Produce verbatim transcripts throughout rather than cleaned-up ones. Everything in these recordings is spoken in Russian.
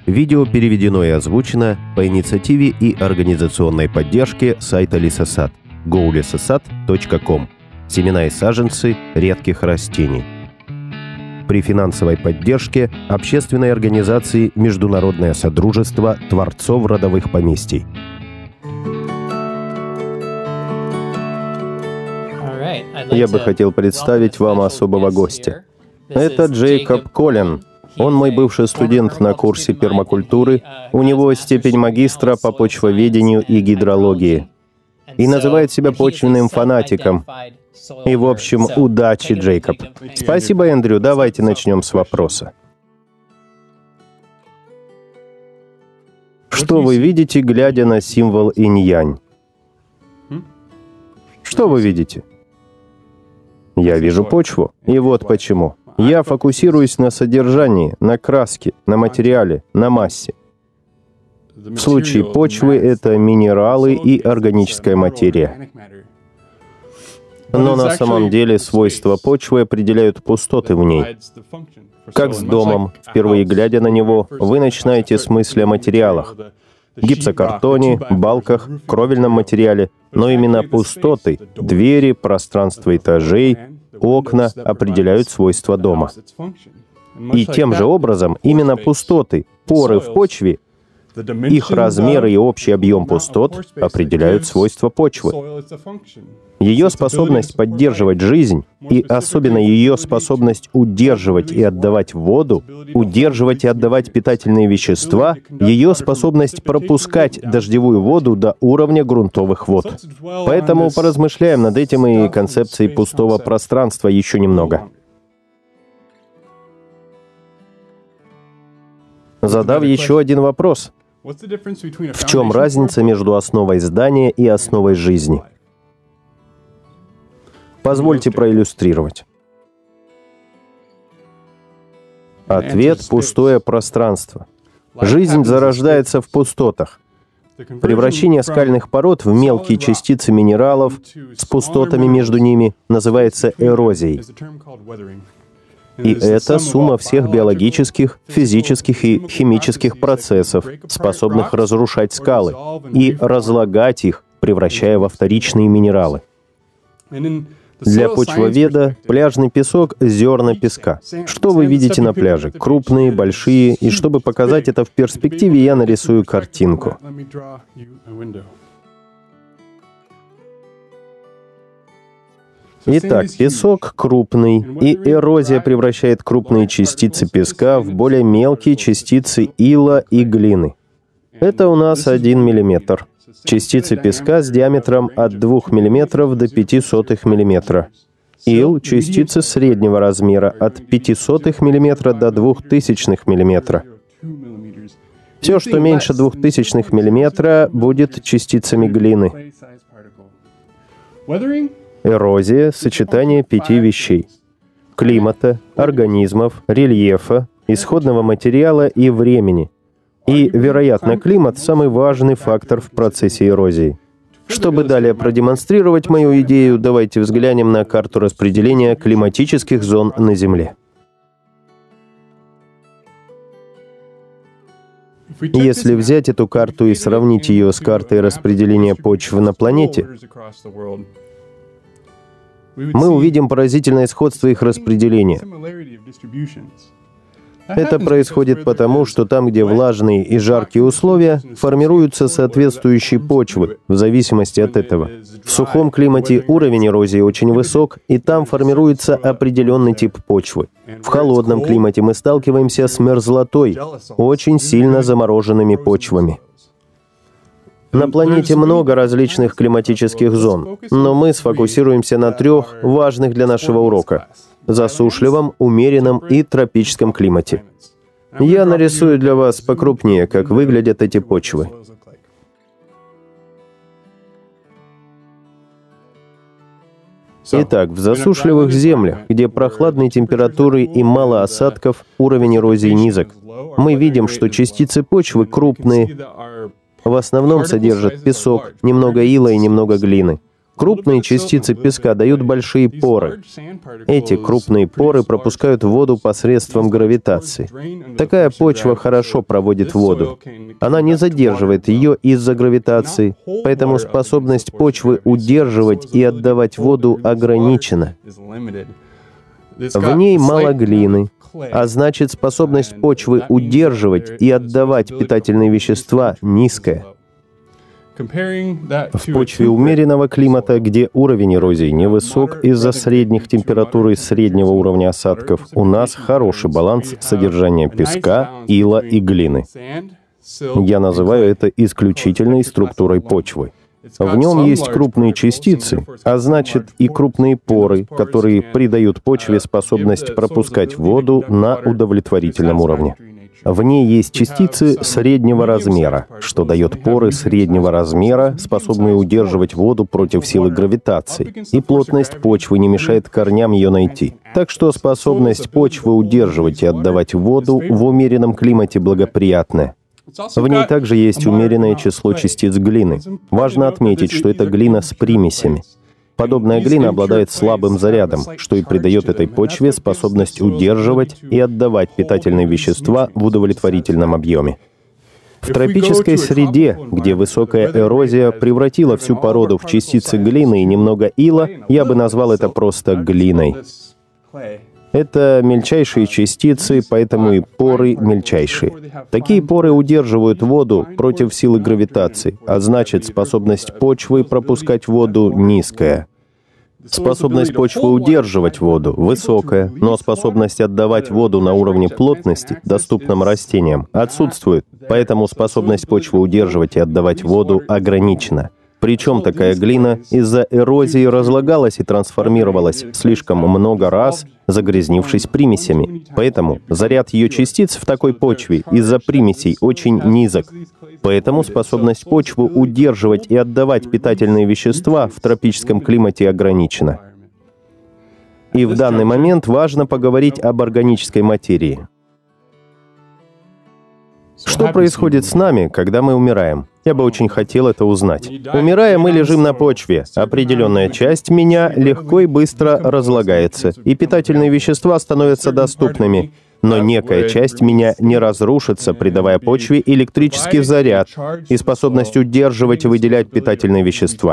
Видео переведено и озвучено по инициативе и организационной поддержке сайта Лесосад гоу лесосад точка ком. Семена и саженцы редких растений. При финансовой поддержке общественной организации Международное содружество творцов родовых поместий. Я бы хотел представить вам особого гостя. Это Джейкоб Коллин. Он мой бывший студент на курсе пермакультуры. У него степень магистра по почвоведению и гидрологии. И называет себя почвенным фанатиком. И, в общем, удачи, Джейкоб. Спасибо, Эндрю. Давайте начнем с вопроса. Что вы видите, глядя на символ инь-янь? Что вы видите? Я вижу почву. И вот почему. Я фокусируюсь на содержании, на краске, на материале, на массе. В случае почвы это минералы и органическая материя. Но на самом деле свойства почвы определяют пустоты в ней. Как с домом, впервые глядя на него, вы начинаете с мысли о материалах. Гипсокартоне, балках, кровельном материале. Но именно пустоты, двери, пространство этажей, окна определяют свойства дома. И тем же образом именно пустоты, поры в почве, их размеры и общий объем пустот определяют свойства почвы. Ее способность поддерживать жизнь, и особенно ее способность удерживать и отдавать воду, удерживать и отдавать питательные вещества, ее способность пропускать дождевую воду до уровня грунтовых вод. Поэтому поразмышляем над этим и концепцией пустого пространства еще немного. Задав еще один вопрос. В чем разница между основой здания и основой жизни? Позвольте проиллюстрировать. Ответ — пустое пространство. Жизнь зарождается в пустотах. Превращение скальных пород в мелкие частицы минералов с пустотами между ними называется эрозией. И это сумма всех биологических, физических и химических процессов, способных разрушать скалы и разлагать их, превращая во вторичные минералы. Для почвоведа пляжный песок — зерна песка. Что вы видите на пляже? Крупные, большие. И чтобы показать это в перспективе, я нарисую картинку. Итак, песок крупный, и эрозия превращает крупные частицы песка в более мелкие частицы ила и глины. Это у нас один миллиметр. Частицы песка с диаметром от двух миллиметров до пяти сотых миллиметра. Ил — частицы среднего размера от пяти сотых миллиметра до двух тысячных миллиметра. Все, что меньше двух тысячных миллиметра, будет частицами глины. Эрозия — сочетание пяти вещей: климата, организмов, рельефа, исходного материала и времени. И, вероятно, климат — самый важный фактор в процессе эрозии. Чтобы далее продемонстрировать мою идею, давайте взглянем на карту распределения климатических зон на Земле. Если взять эту карту и сравнить ее с картой распределения почв на планете, мы увидим поразительное сходство их распределения. Это происходит потому, что там, где влажные и жаркие условия, формируются соответствующие почвы в зависимости от этого. В сухом климате уровень эрозии очень высок, и там формируется определенный тип почвы. В холодном климате мы сталкиваемся с мерзлотой, очень сильно замороженными почвами. На планете много различных климатических зон, но мы сфокусируемся на трех важных для нашего урока — засушливом, умеренном и тропическом климате. Я нарисую для вас покрупнее, как выглядят эти почвы. Итак, в засушливых землях, где прохладные температуры и мало осадков, уровень эрозии низок. Мы видим, что частицы почвы крупные, в основном содержат песок, немного ила и немного глины. Крупные частицы песка дают большие поры. Эти крупные поры пропускают воду посредством гравитации. Такая почва хорошо проводит воду. Она не задерживает ее из-за гравитации, поэтому способность почвы удерживать и отдавать воду ограничена. В ней мало глины, а значит, способность почвы удерживать и отдавать питательные вещества низкая. В почве умеренного климата, где уровень эрозии невысок из-за средних температур и среднего уровня осадков, у нас хороший баланс содержания песка, ила и глины. Я называю это исключительной структурой почвы. В нем есть крупные частицы, а значит и крупные поры, которые придают почве способность пропускать воду на удовлетворительном уровне. В ней есть частицы среднего размера, что дает поры среднего размера, способные удерживать воду против силы гравитации, и плотность почвы не мешает корням ее найти. Так что способность почвы удерживать и отдавать воду в умеренном климате благоприятная. В ней также есть умеренное число частиц глины. Важно отметить, что это глина с примесями. Подобная глина обладает слабым зарядом, что и придает этой почве способность удерживать и отдавать питательные вещества в удовлетворительном объеме. В тропической среде, где высокая эрозия превратила всю породу в частицы глины и немного ила, я бы назвал это просто глиной. Это мельчайшие частицы, поэтому и поры мельчайшие. Такие поры удерживают воду против силы гравитации, а значит, способность почвы пропускать воду низкая. Способность почвы удерживать воду высокая, но способность отдавать воду на уровне плотности, доступном растениям, отсутствует, поэтому способность почвы удерживать и отдавать воду ограничена. Причем такая глина из-за эрозии разлагалась и трансформировалась слишком много раз, загрязнившись примесями. Поэтому заряд ее частиц в такой почве из-за примесей очень низок. Поэтому способность почвы удерживать и отдавать питательные вещества в тропическом климате ограничена. И в данный момент важно поговорить об органической материи. Что происходит с нами, когда мы умираем? Я бы очень хотел это узнать. Умирая, мы лежим на почве. Определенная часть меня легко и быстро разлагается, и питательные вещества становятся доступными. Но некая часть меня не разрушится, придавая почве электрический заряд и способность удерживать и выделять питательные вещества.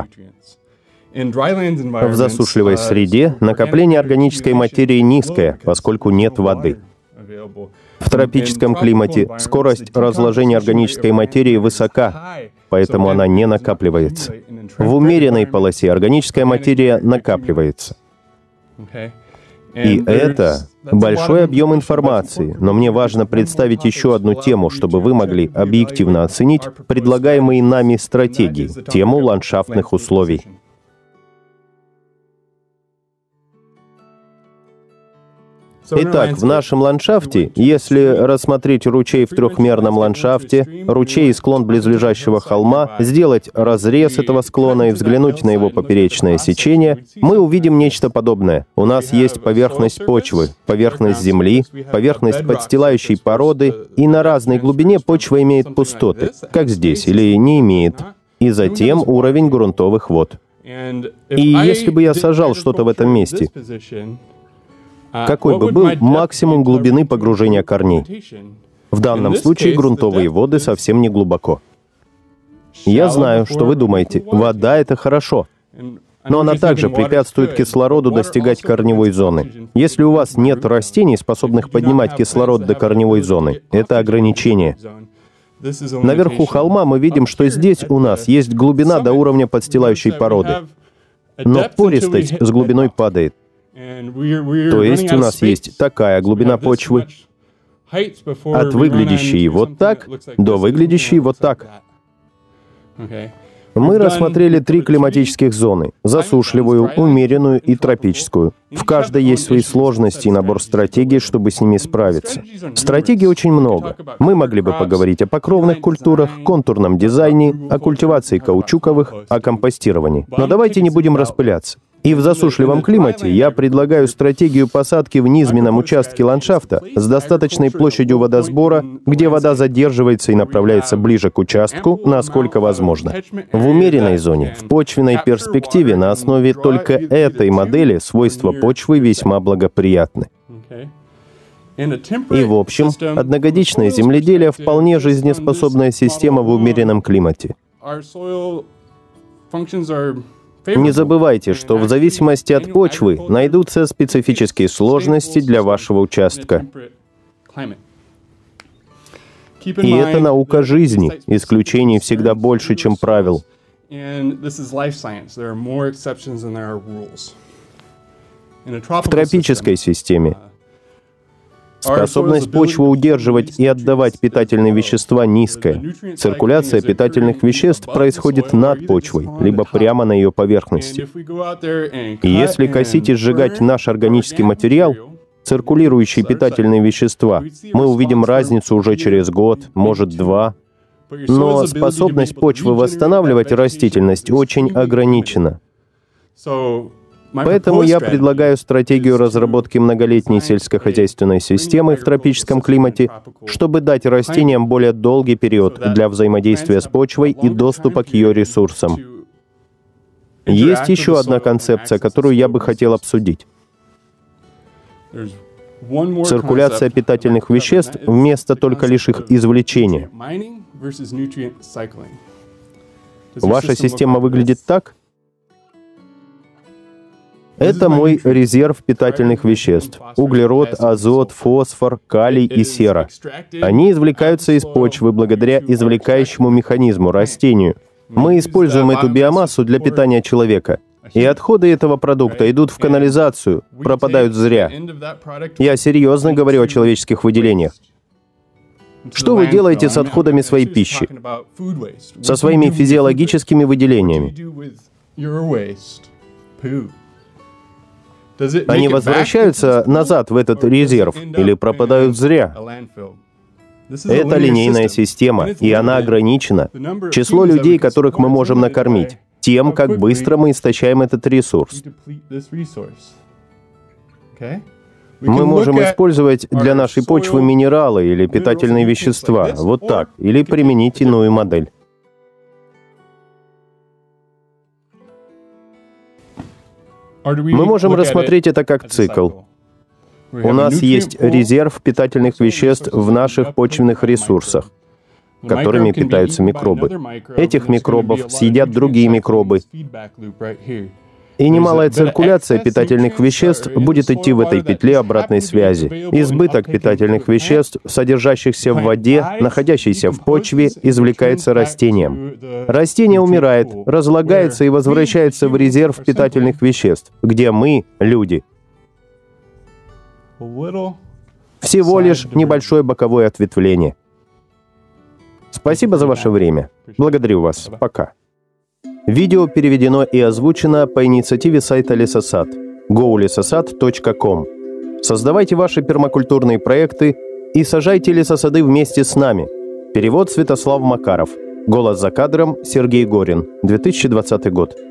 В засушливой среде накопление органической материи низкое, поскольку нет воды. В тропическом климате скорость разложения органической материи высока, поэтому она не накапливается. В умеренной полосе органическая материя накапливается. И это большой объем информации, но мне важно представить еще одну тему, чтобы вы могли объективно оценить предлагаемые нами стратегии, тему ландшафтных условий. Итак, в нашем ландшафте, если рассмотреть ручей в трехмерном ландшафте, ручей и склон близлежащего холма, сделать разрез этого склона и взглянуть на его поперечное сечение, мы увидим нечто подобное. У нас есть поверхность почвы, поверхность земли, поверхность подстилающей породы, и на разной глубине почва имеет пустоты, как здесь, или не имеет. И затем уровень грунтовых вод. И если бы я сажал что-то в этом месте, какой бы был максимум глубины погружения корней? В данном случае грунтовые воды совсем не глубоко. Я знаю, что вы думаете, вода — это хорошо, но она также препятствует кислороду достигать корневой зоны. Если у вас нет растений, способных поднимать кислород до корневой зоны, это ограничение. Наверху холма мы видим, что здесь у нас есть глубина до уровня подстилающей породы, но пористость с глубиной падает. То есть у нас есть такая глубина почвы, от выглядящей вот так до выглядящей вот так. Мы рассмотрели три климатических зоны — засушливую, умеренную и тропическую. В каждой есть свои сложности и набор стратегий, чтобы с ними справиться. Стратегий очень много. Мы могли бы поговорить о покровных культурах, контурном дизайне, о культивации каучуковых, о компостировании. Но давайте не будем распыляться. И в засушливом климате я предлагаю стратегию посадки в низменном участке ландшафта с достаточной площадью водосбора, где вода задерживается и направляется ближе к участку, насколько возможно. В умеренной зоне, в почвенной перспективе, на основе только этой модели свойства почвы весьма благоприятны. И в общем, одногодичное земледелие вполне жизнеспособная система в умеренном климате. Не забывайте, что в зависимости от почвы найдутся специфические сложности для вашего участка. И это наука жизни, исключений всегда больше, чем правил. В тропической системе способность почвы удерживать и отдавать питательные вещества низкая. Циркуляция питательных веществ происходит над почвой, либо прямо на ее поверхности. И если косить и сжигать наш органический материал, циркулирующие питательные вещества, мы увидим разницу уже через год, может, два. Но способность почвы восстанавливать растительность очень ограничена. Поэтому я предлагаю стратегию разработки многолетней сельскохозяйственной системы в тропическом климате, чтобы дать растениям более долгий период для взаимодействия с почвой и доступа к ее ресурсам. Есть еще одна концепция, которую я бы хотел обсудить. Циркуляция питательных веществ вместо только лишь их извлечения. Ваша система выглядит так? Это мой резерв питательных веществ. Углерод, азот, фосфор, калий и сера. Они извлекаются из почвы благодаря извлекающему механизму, растению. Мы используем эту биомассу для питания человека. И отходы этого продукта идут в канализацию, пропадают зря. Я серьезно говорю о человеческих выделениях. Что вы делаете с отходами своей пищи? Со своими физиологическими выделениями? Они возвращаются назад в этот резерв или пропадают зря? Это линейная система, и она ограничена. Число людей, которых мы можем накормить, тем, как быстро мы истощаем этот ресурс. Мы можем использовать для нашей почвы минералы или питательные вещества, вот так, или применить иную модель. Мы можем рассмотреть это как цикл. У нас есть резерв питательных веществ в наших почвенных ресурсах, которыми питаются микробы. Этих микробов съедят другие микробы. И немалая циркуляция питательных веществ будет идти в этой петле обратной связи. Избыток питательных веществ, содержащихся в воде, находящейся в почве, извлекается растением. Растение умирает, разлагается и возвращается в резерв питательных веществ, где мы, люди, всего лишь небольшое боковое ответвление. Спасибо за ваше время. Благодарю вас. Пока. Видео переведено и озвучено по инициативе сайта Лесосад гоу лесосад точка ком. Создавайте ваши пермакультурные проекты и сажайте лесосады вместе с нами. Перевод Святослав Макаров. Голос за кадром Сергей Горин. две тысячи двадцатый год.